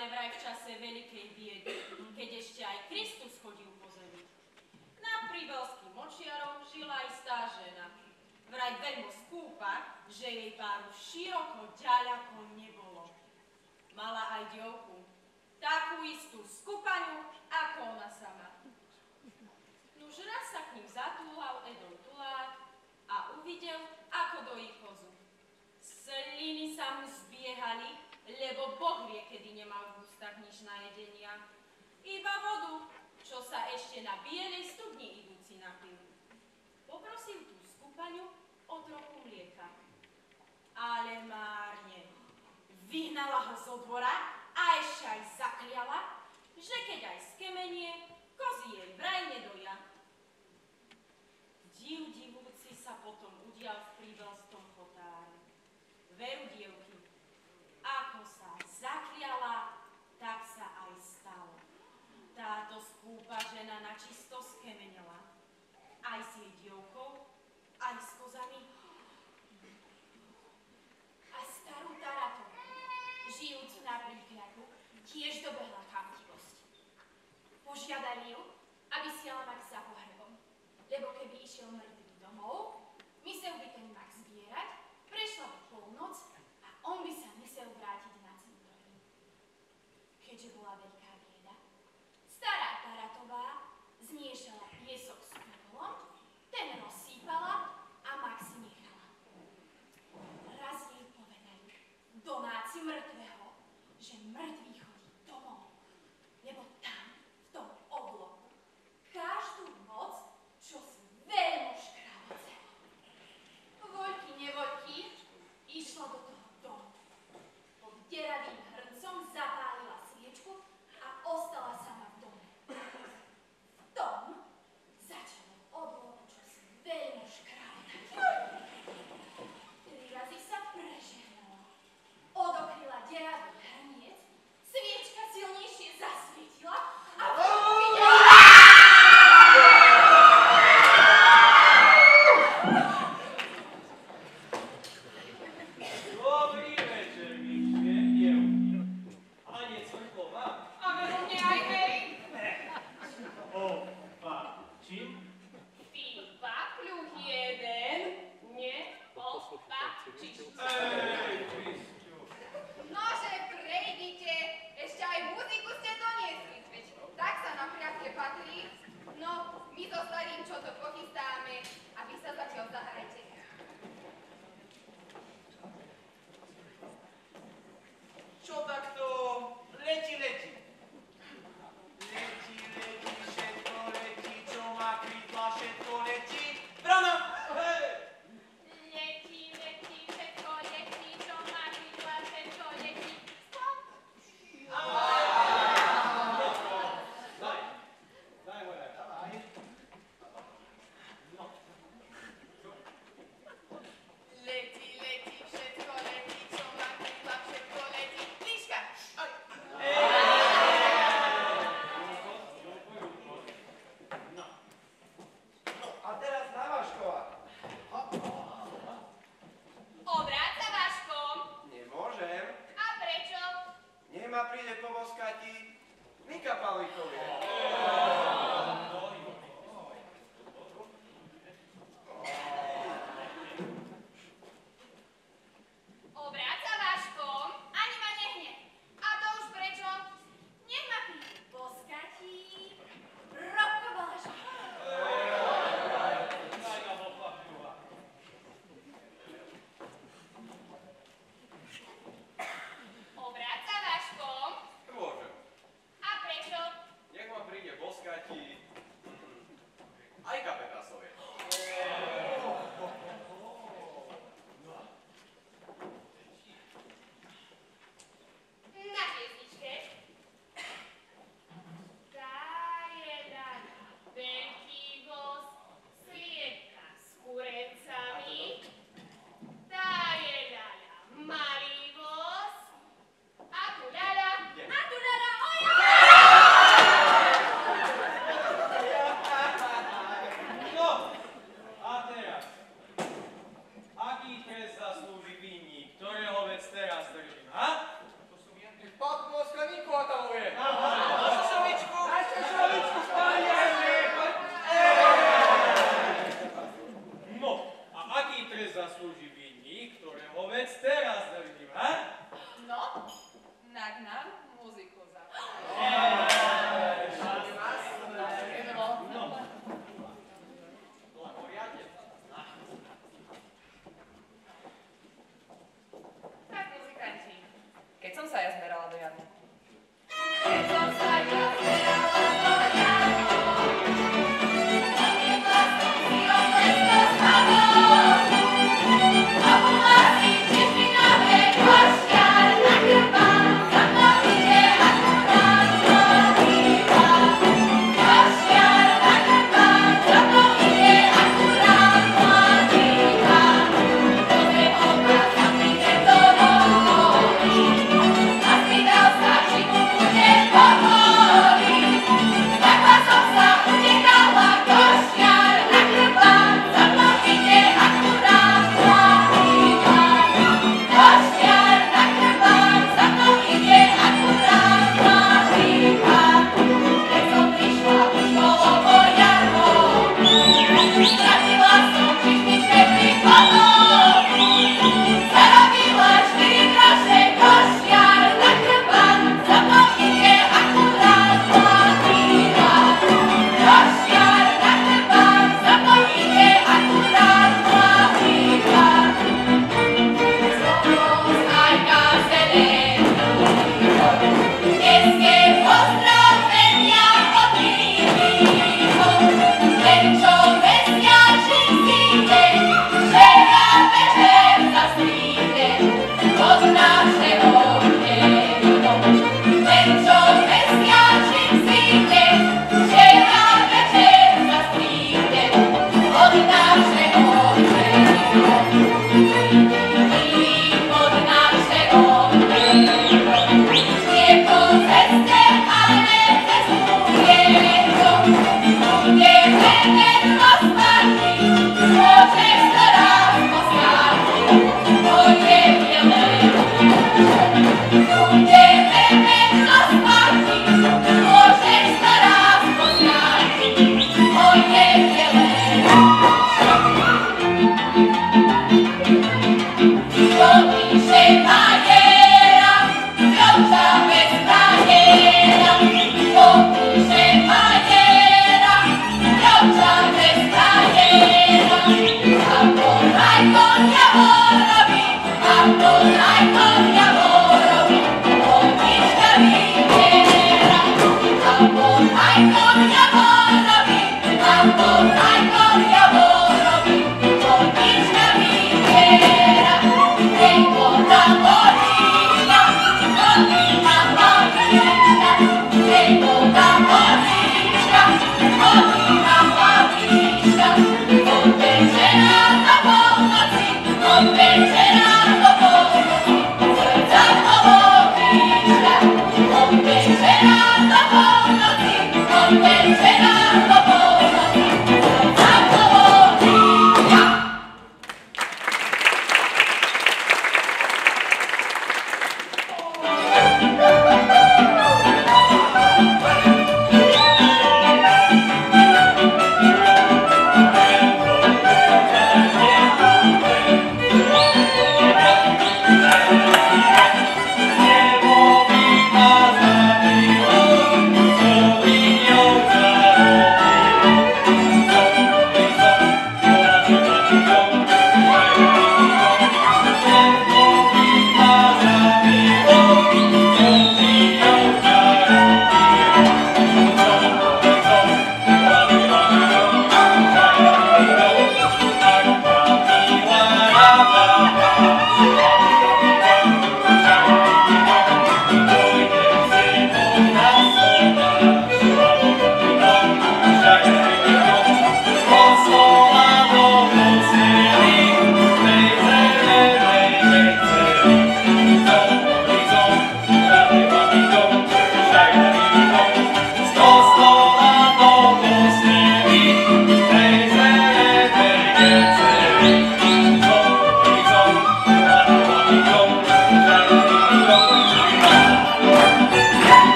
ale vraj v čase veľkej biedy, keď ešte aj Kristus chodil po zemi. Na príbalským močiarom žila istá žena. Vraj veľmi skúpa, že jej páru široko ďaleko nebolo. Mala aj dievku, takú istú skúpaňu, ako ona sama. Nuž raz sa k ním zatúlal Edol tulák a uvidel, ako dojí kozu. Sliny sa mu zbiehali, lebo Boh vie, kedy nemal v ústach nič na jedenia. Iba vodu, čo sa ešte na bielej studni idúci napil. Poprosil tú skúpaňu o trochu mlieka. Ale márne. Vyhnala ho zo dvora a ešte aj zakliala, že keď aj skemenie, kozy jej vraj nedoja. Div divúci sa potom udial v príbelskom chotári. Veru, dievky, ako sa zakliala, tak sa aj stalo. Táto skúpa žena načisto skemenela. Aj s jej dievkou, aj s kozami. A starú Taratu, žijúcu na príkľadu, tiež dobehla chamtivosť. Požiadali ju, aby siala mak za pohrebom, lebo keby išiel mŕtvý domov, musel by ten mak zbierať, prešla by polnoc a on by sa musel vrátiť na cintorín. Keďže bola veľká bieda, stará Taratová zmiešala piesok s pepelom, ten rozsýpala a mak si nechala. Raz jej povedali domáci mŕtvého, že mŕtvý chodí domov, lebo tam, v tom obloku, každú noc čosi veľmi škrabice. Voľky nevoľky išla do toho domu. Pod deravým hrncom zapálila sviečku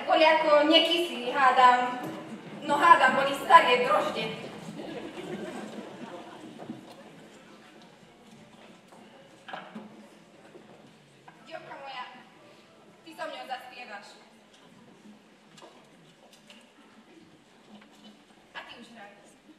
boli ako nekyslí, hádam. No hádam, boli starie drožde. Dievka moja, ty so mňou zaspievaš. A ty už hraj.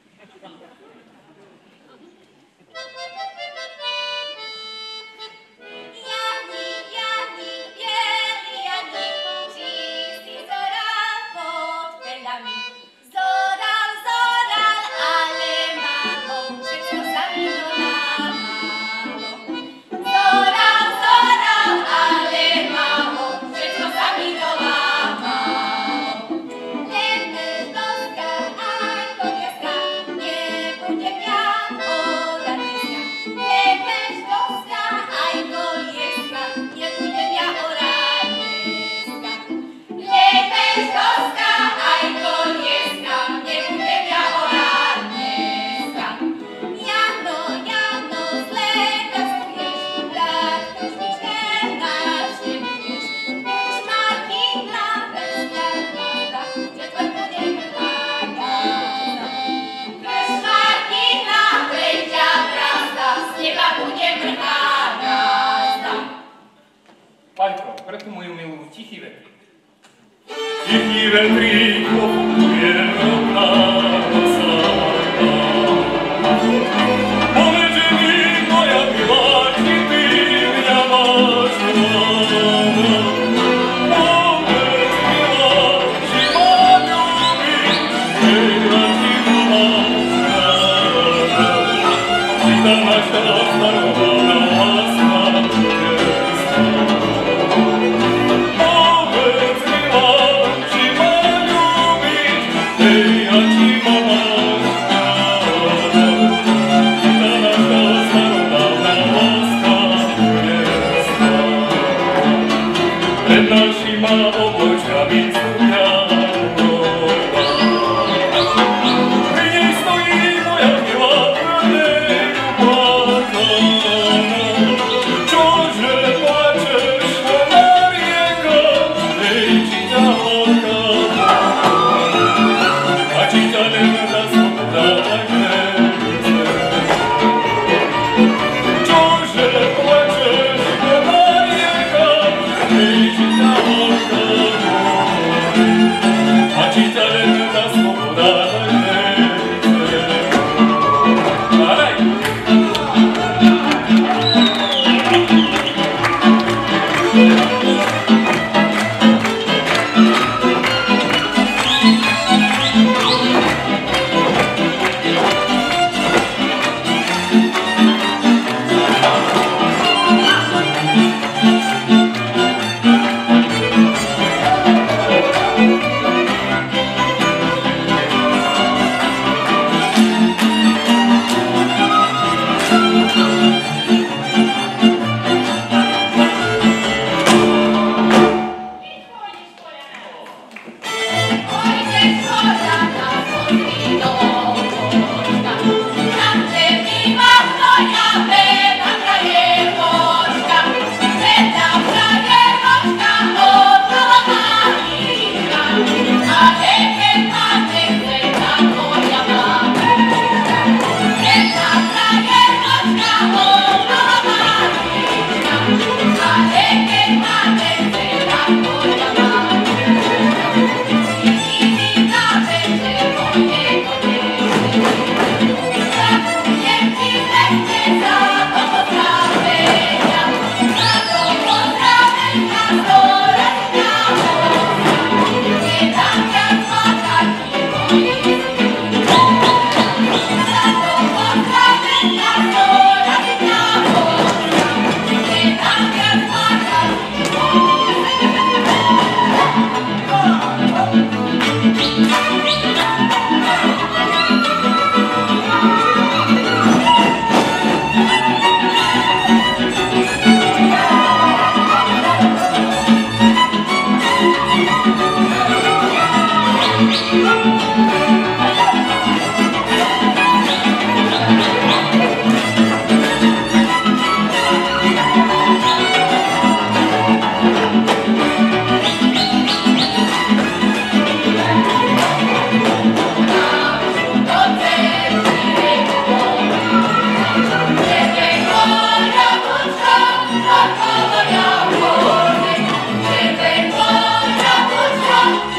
Paľko, pre tú moju milú tichý vetrík. Tichý vetrík ofúkuje rovná rosa. Povedz mi, moja milá, či ty mňa máš ráda. Povedz, milá, či ma ľúbiš, hej, a či ma máš ráda. Či tá naša starovaná láska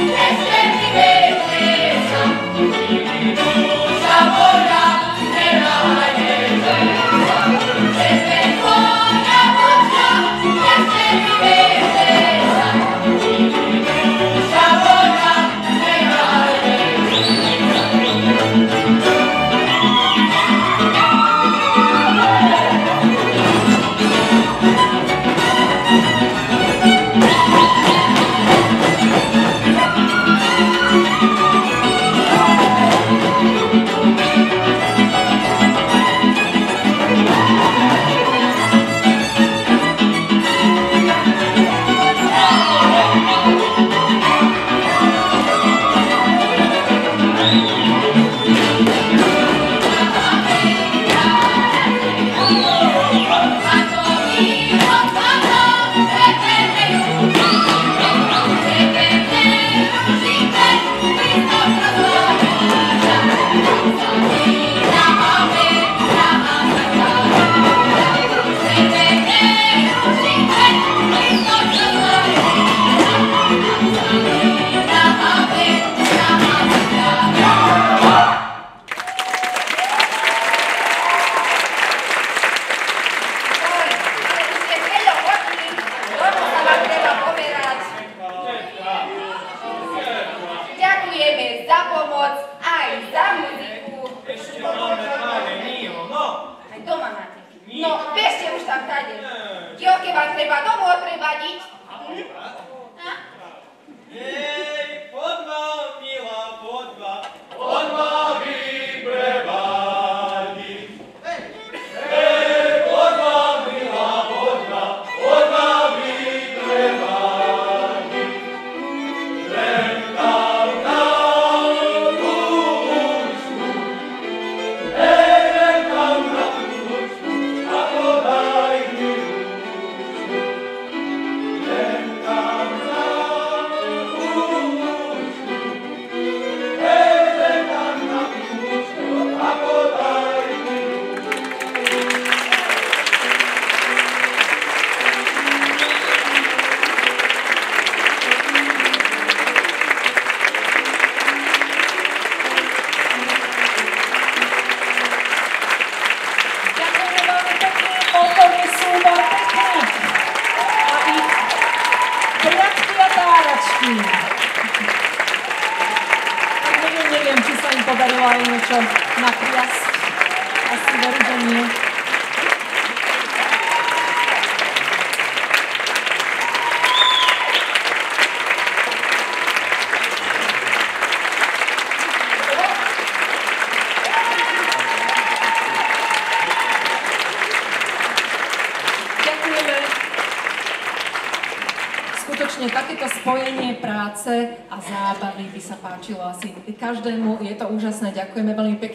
Takéto spojenie práce a zábavy by sa páčilo asi každému. Je to úžasné, ďakujeme veľmi pekne.